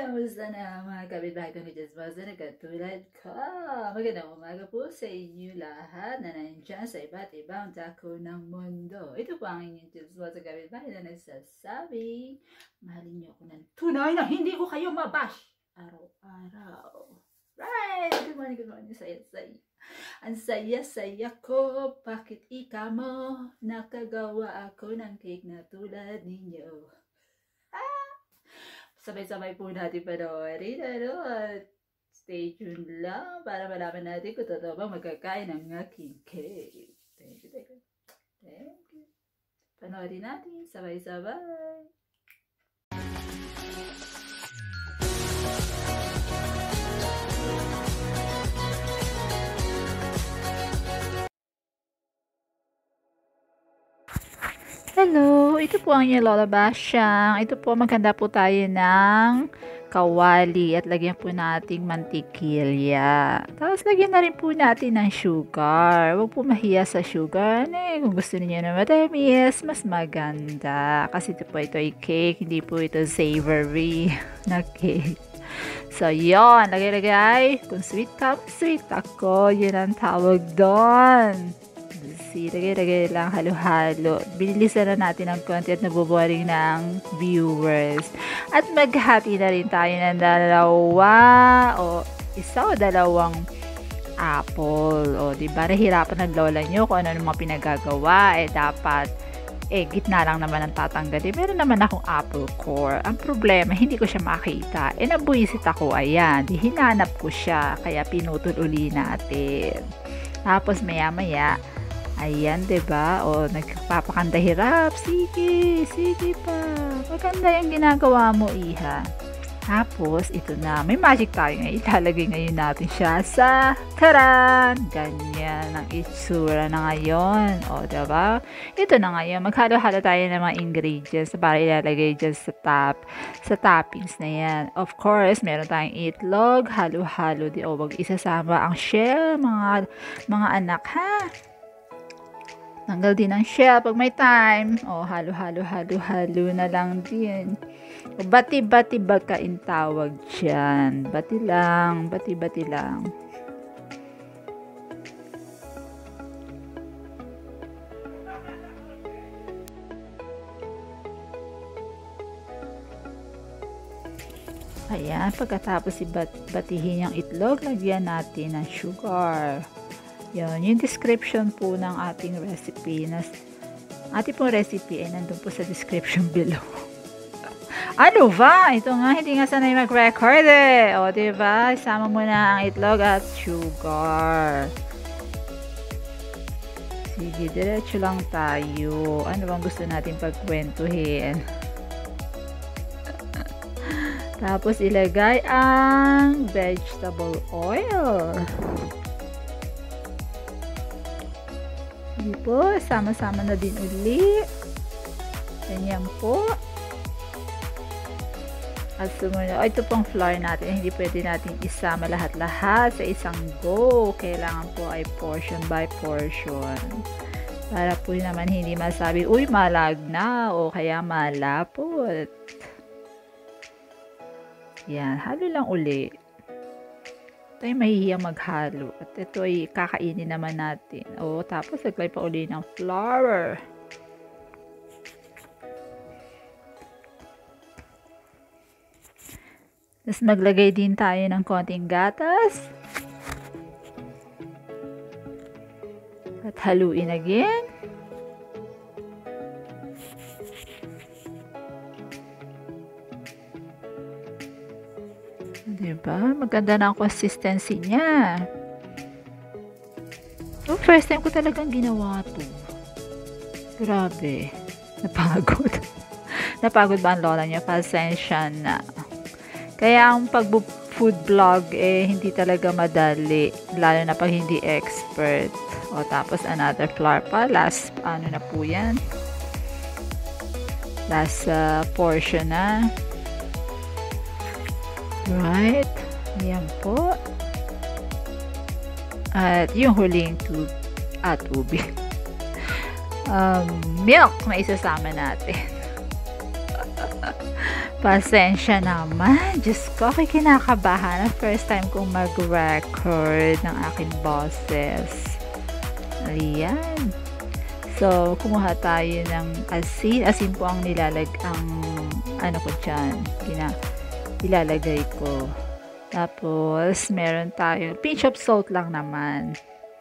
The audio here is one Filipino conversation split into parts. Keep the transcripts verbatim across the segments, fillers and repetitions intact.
Kamusta na mga kapitbahay kong Diyos-Basa na katulad ko? Magandang umaga po sa inyo lahat na nandiyan sa iba't ibang dako ng mundo. Ito po ang inyong Diyos-Basa kapitbahay na nagsasabi, mahalin niyo ako ng tunay na hindi ko kayo mabash araw-araw. Right! Good morning, good morning. Saya-saya. Ang saya-saya ko, bakit ika mo nakagawa ako ng cake na tulad ninyo? Sabay-sabay po natin panoorin, ano, at stay tuned lang para malaman natin kung totoo bang magkakain ng aking cake. Thank you, thank you. Thank you. Panoorin natin, sabay-sabay. Hello, ito po ang inyong Lola Basyang. Ito po, maganda po tayo ng kawali at lagyan po nating mantikilya. Tapos lagyan na rin po natin ng sugar. Huwag po mahiya sa sugar. Eh, kung gusto niyo na matamis, mas maganda. Kasi ito po, ito ay cake, hindi po ito savory na cake. So, yon, lagay-lagay. Kung sweet ka, sweet ako. Yun ang tawag doon. Lagay-lagay lang, halo-halo. Bilisan na natin ang konti at nabuboring ng viewers. At maghati na rin tayo ng dalawa o isa o dalawang apple. O, diba? Nahirapan ng lola nyo kung ano mga pinagagawa. Eh, dapat, eh, gitna lang naman ang tatanggalin. Meron naman akong apple core. Ang problema, hindi ko siya makita. Eh, nabuisit ako, ayan. Di hinanap ko siya. Kaya pinutol uli natin. Tapos, maya-maya, ayan, diba? O, nagpapakanda hirap. Sige, sige pa. Maganda yung ginagawa mo, iha. Tapos, ito na. May magic tayo ngayon. Ilalagay ngayon natin siya sa taran! Ganyan ang itsura na ngayon. O, diba? Ito na ngayon. Maghalo-halo tayo ng mga ingredients para ilalagay dyan sa top, sa toppings na yan. Of course, meron tayong itlog. Halo-halo. Di, o, wag isasama ang shell, mga, mga anak, ha? Tanggal din ang shell pag may time. O, halo, halo, halo, halo na lang din. O, bati-bati bakain tawag dyan. Bati lang, bati-bati lang. Ayan, pagkatapos ibatihin yung itlog, lagyan natin ng sugar. Yun, yung description po ng ating recipe. Na, ating pong recipe ay nandun po sa description below. Ano ba? Ito nga, hindi nga sanay mag-record eh. O, diba? Isama mo na ang itlog at sugar. Sige, diretso lang tayo. Ano bang gusto natin pagkwentuhin? Tapos, ilagay ang vegetable oil. Hindi po, sama-sama na din uli. Ganyan po. At sumunod, oh, ito pong flour natin. Hindi pwede natin isama lahat-lahat sa isang go. Kailangan po ay portion by portion. Para po naman hindi masabi, uy, malag na o kaya malapot. Yan, halo lang uli. Ito ay mahihiyang maghalo. At ito ay kakainin naman natin. O, tapos naglay pa uli ng flour. Tapos maglagay din tayo ng konting gatas. At haluin again. Diba? Maganda na ang consistency niya. So, first time ko talagang ginawa to. Grabe. Napagod. Napagod ba ang lola niya? Pasensya na. Kaya ang pag-food vlog, eh, hindi talaga madali. Lalo na pag hindi expert. O, tapos another flour pa. Last, ano na po yan? Last uh, portion na. Right. Ayan po. At yung huling tub at ah, tubig. um, milk na isasama natin. Pasensya naman. Diyos ko, ako'y kinakabahan. First time kong mag-record ng aking boses. Ayan. So, kumuha tayo ng asin. Asin po ang nilalag, ang ano ko dyan. Kina, ilalagay ko. Tapos, meron tayo. Pinch of salt lang naman.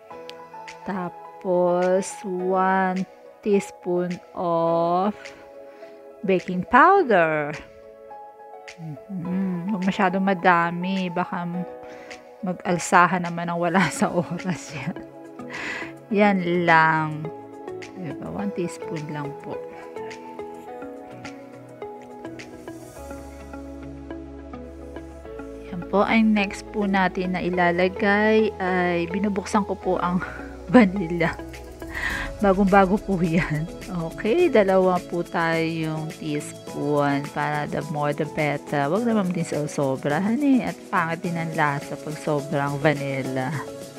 Tapos, one teaspoon of baking powder. Mm-hmm. Huwag masyadong madami. Baka mag-alsahan naman ang wala sa oras yan. Yan lang. Diba? One teaspoon lang po. Yan po. Ang next po natin na ilalagay ay binubuksan ko po ang vanilla. Bagong-bago po yan. Okay, dalawa po tayong teaspoon para the more the better. Huwag naman din sa sobrahan eh. At pangit din ang lasa pag sobrang vanilla.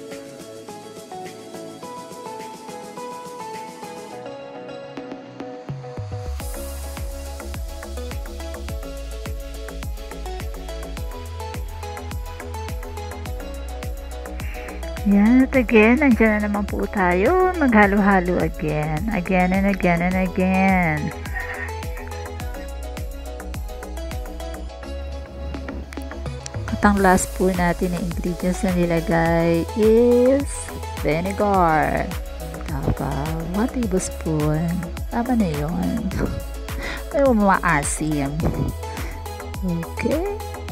Yan, at again, nandiyan na naman po tayo. Maghalo-halo again. Again and again and again. At ang last po natin na ingredients na nilagay is vinegar. Tama, one tablespoon. Tama na yun. Ayaw maasim. Okay.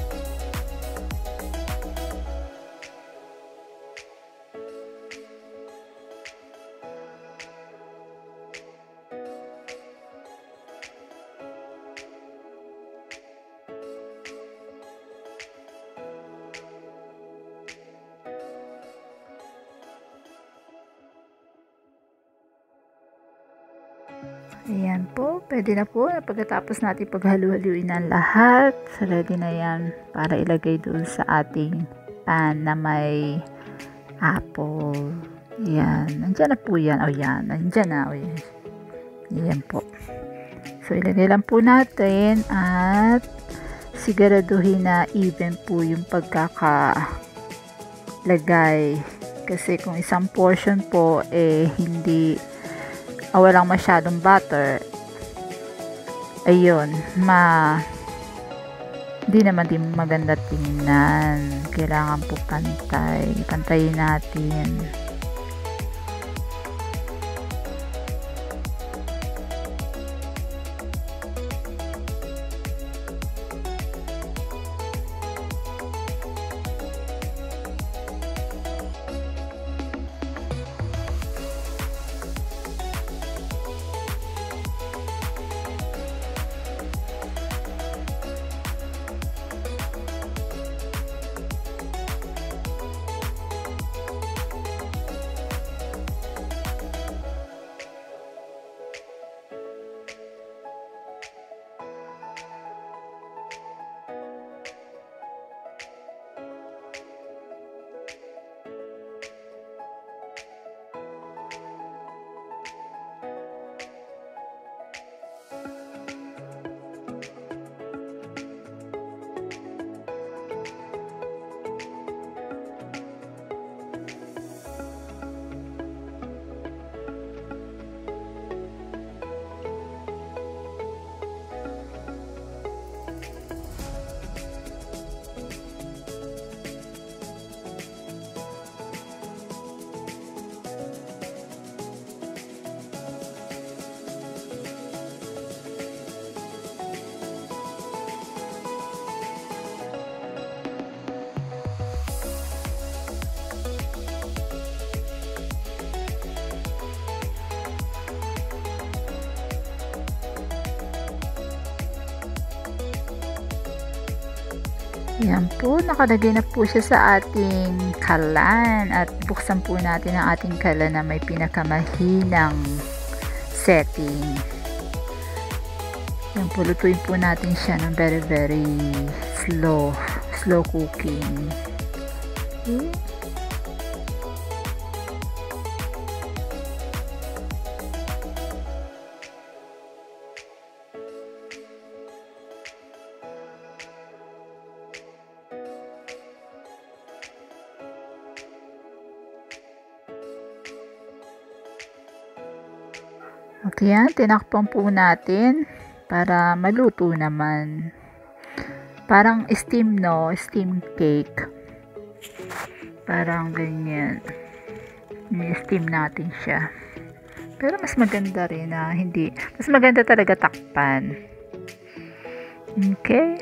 Ayan po, pwede na po. Pagkatapos natin paghalu-haluin ang lahat, so ready na yan para ilagay doon sa ating pan na may apple. Ayan, nandyan na po yan. O yan, nandyan na. O yan. Ayan po. So ilagay lang po natin at siguraduhin na even po yung pagkakalagay. Kasi kung isang portion po eh hindi o walang masyadong butter, ayun, ma hindi naman din maganda tingnan. Kailangan po pantay. Pantayin natin. Yan po, nakalagay na po siya sa ating kalan at buksan po natin ang ating kalan na may pinakamahinang setting. Yan po, lutuin po natin siya ng very very slow, slow cooking. Okay. Okay, yan. Tinakpan po natin para maluto naman. Parang steam, no? Steam cake. Parang ganyan. I-steam natin siya. Pero mas maganda rin na hindi. Mas maganda talaga takpan. Okay.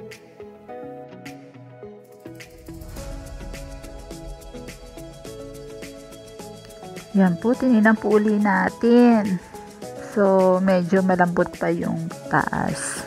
Yan po, tininan po uli natin. So, medyo malambot pa yung taas.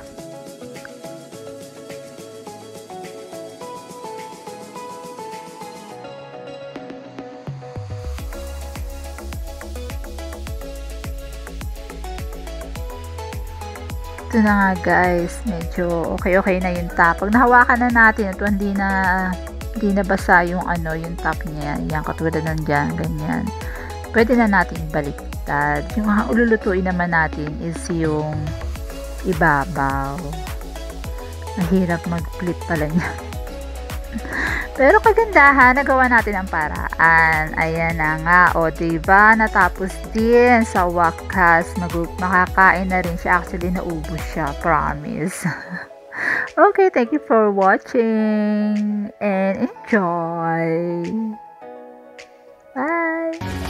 Ito na nga guys, medyo okay-okay na yung top. Pag nahawakan na natin, ito hindi na hindi na basa yung ano, yung top niya. Yan, katulad ng dyan, ganyan. Pwede na natin baliktad. Yung ululutuin naman natin is yung ibabaw. Mahirap mag-flip pala niya. Pero kagandahan, nagawa natin ang paraan. Ayan na nga. O, diba? Natapos din sa wakas. Mag- makakain na rin siya. Actually, naubos siya. Promise. Okay, thank you for watching. And enjoy. Bye!